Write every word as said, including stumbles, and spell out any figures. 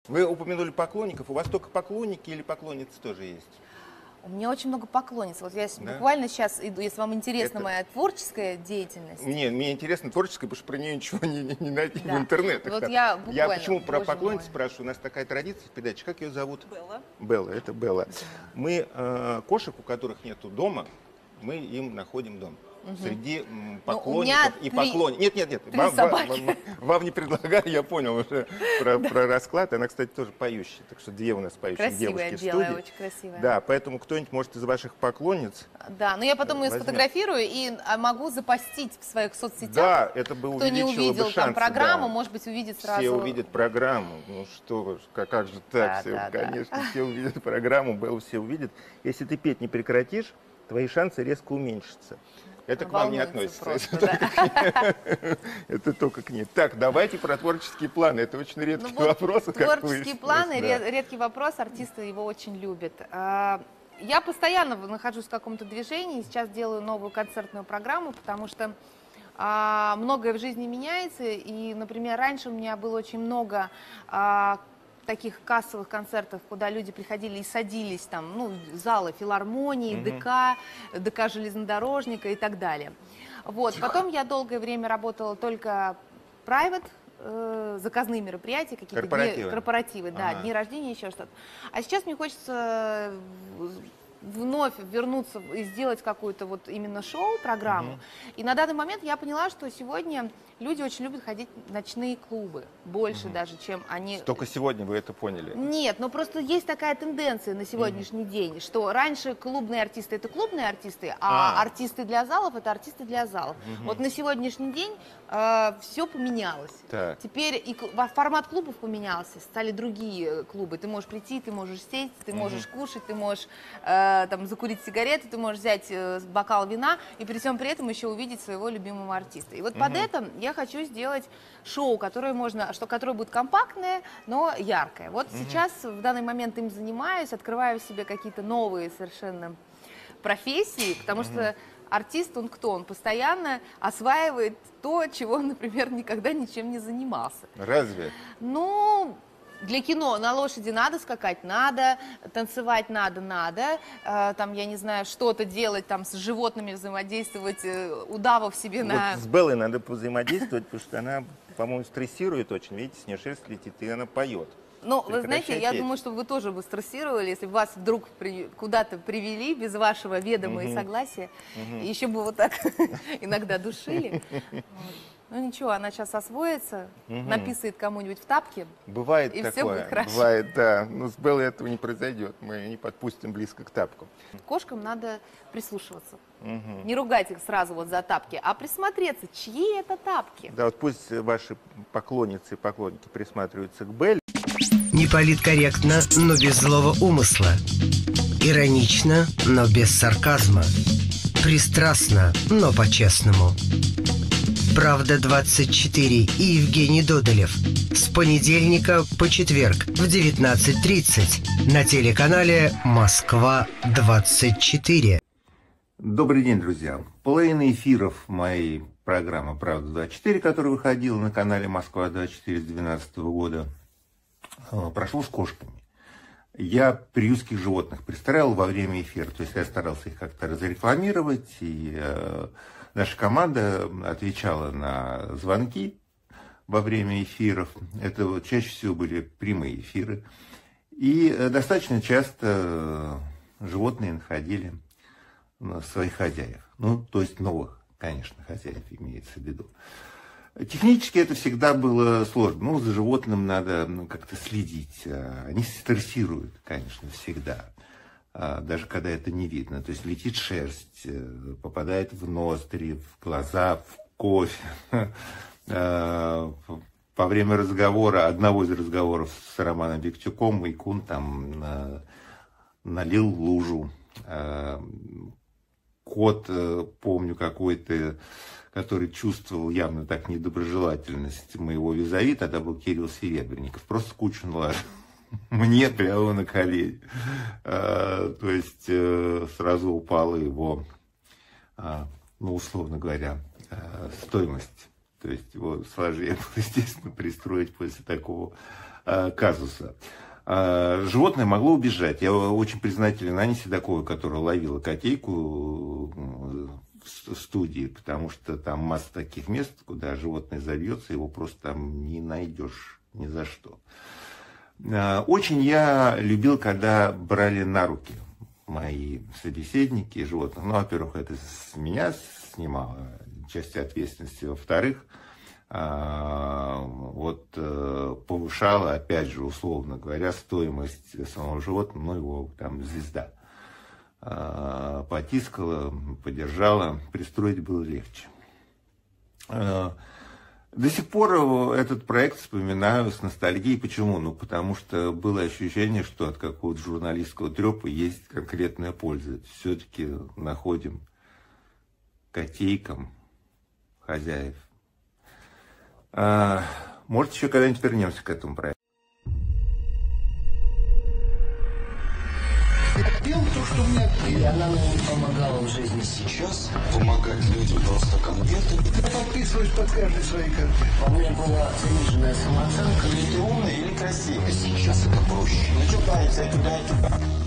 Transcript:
Вы упомянули поклонников. У вас только поклонники или поклонницы тоже есть? У меня очень много поклонниц. Вот я Да? буквально сейчас иду, если вам интересна Это... моя творческая деятельность. Не, мне интересно творческая, потому что про нее ничего не, не, не найти Да. в интернете. Вот я буквально, я почему про поклонниц мой. спрашиваю? У нас такая традиция в передаче. Как ее зовут? Белла. Белла, это Белла. Да. Мы э, кошек, у которых нету дома, мы им находим дом. Угу. Среди м, поклонников и три... поклонников. Нет, нет, нет. Вам, вам, вам, вам не предлагаю, я понял уже про, да. про расклад. Она, кстати, тоже поющая. Так что две у нас поющие красивая, девушки белая, в студии. очень красивая. Да, поэтому кто-нибудь может из ваших поклонниц. Да, но я потом ее возьмет. сфотографирую и могу запостить в своих соцсетях. Да, это бы Кто не увидел бы шансы, там программу, да. может быть, увидит сразу. Все увидят программу. Ну что, как, как же так? Да, все, да, конечно, да. все увидят программу, Беллу все увидят. Если ты петь не прекратишь, твои шансы резко уменьшатся. Это к вам не относится. Просто, это, да. только это только к ней. Так, давайте про творческие планы. Это очень редкий ну, вот вопрос. Творческие планы, да. редкий вопрос, артисты его очень любят. Я постоянно нахожусь в каком-то движении, сейчас делаю новую концертную программу, потому что а, многое в жизни меняется. И, например, раньше у меня было очень много а, таких кассовых концертов, куда люди приходили и садились, там, ну, залы филармонии, mm-hmm. ДК, ДК железнодорожника и так далее. Вот. Потом я долгое время работала только private, э, заказные мероприятия, какие-то корпоративы, дни, корпоративы, да, ага. дни рождения, еще что-то. А сейчас мне хочется вновь вернуться и сделать какую-то вот именно шоу-программу. Mm-hmm. И на данный момент я поняла, что сегодня люди очень любят ходить в ночные клубы, больше mm-hmm. даже, чем они... Только сегодня вы это поняли? Нет, но просто есть такая тенденция на сегодняшний mm-hmm. день, что раньше клубные артисты — это клубные артисты, а, а. артисты для залов — это артисты для залов. Mm-hmm. Вот на сегодняшний день э, все поменялось. Так. Теперь и формат клубов поменялся, стали другие клубы. Ты можешь прийти, ты можешь сесть, ты mm-hmm. можешь кушать, ты можешь э, там, закурить сигареты, ты можешь взять э, бокал вина и при всем при этом еще увидеть своего любимого артиста. И вот mm-hmm. под это я хочу сделать шоу, которое можно, что, которое будет компактное, но яркое. Вот mm-hmm. сейчас в данный момент им занимаюсь, открываю в себе какие-то новые совершенно профессии, потому mm-hmm. что артист, он кто? Он постоянно осваивает то, чего, например, никогда ничем не занимался. Разве? Ну... Для кино на лошади надо скакать, надо, танцевать надо, надо, э, там, я не знаю, что-то делать, там, с животными взаимодействовать, э, удавов себе вот на... с Беллой надо взаимодействовать, потому что она, по-моему, стрессирует очень, видите, с нее шерсть летит, и она поет. Ну, вы знаете, я думаю, что вы тоже бы стрессировали, если бы вас вдруг при... куда-то привели без вашего ведома и согласия, еще бы вот так иногда душили. Ну ничего, она сейчас освоится, угу. написает кому-нибудь в тапке. Бывает и такое. Все будет хорошо. Бывает, да. Но с Беллой этого не произойдет. Мы не подпустим близко к тапку. Кошкам надо прислушиваться. Угу. Не ругать их сразу вот за тапки, а присмотреться, чьи это тапки. Да, вот пусть ваши поклонницы и поклонники присматриваются к Белле. Не политкорректно, но без злого умысла. Иронично, но без сарказма. Пристрастно, но по-честному. Правда двадцать четыре и Евгений Додолев. С понедельника по четверг в девятнадцать тридцать на телеканале Москва двадцать четыре. Добрый день, друзья. Половина эфиров моей программы «Правда двадцать четыре», которая выходила на канале Москва двадцать четыре с две тысячи двенадцатого года, прошло с кошками. Я приютских животных представлял во время эфира, то есть я старался их как-то разрекламировать, и э, наша команда отвечала на звонки во время эфиров. Это вот чаще всего были прямые эфиры. И э, достаточно часто животные находили своих хозяев. Ну, то есть новых, конечно, хозяев имеется в виду. Технически это всегда было сложно. Ну, за животным надо ну, как-то следить. Они стрессируют, конечно, всегда. Даже когда это не видно. То есть летит шерсть, попадает в ноздри, в глаза, в кофе. По время разговора, одного из разговоров с Романом Виктюком, Майкун там налил лужу. Кот, помню, какой-то, который чувствовал явно так недоброжелательность моего визави, тогда был Кирилл Серебренников, просто кучу наложил мне прямо на колени. А, то есть а, сразу упала его, а, ну, условно говоря, а, стоимость То есть его сложнее было, естественно, пристроить после такого э, казуса. Э, животное могло убежать. Я очень признателен Ане Седоковой, которая ловила котейку в студии, потому что там масса таких мест, куда животное забьется, его просто там не найдешь ни за что. Э, очень я любил, когда брали на руки мои собеседники животных. Ну, во-первых, это с меня снимало часть ответственности. Во-вторых, вот повышало, опять же, условно говоря, стоимость самого животного, ну, его там звезда. Потискала, подержала, пристроить было легче. До сих пор этот проект вспоминаю с ностальгией. Почему? Ну, потому что было ощущение, что от какого-то журналистского трёпа есть конкретная польза. Все-таки находим котейкам хозяев. А, может, еще когда-нибудь вернемся к этому проекту. Пел то, что мне и она мне помогала в жизни. Сейчас помогать людям просто конверты. Ты подписываешь под каждой своей картой. У меня была заниженная самооценка. Или ты умный, или красивый. Сейчас это проще. Ну что, парень, туда и туда.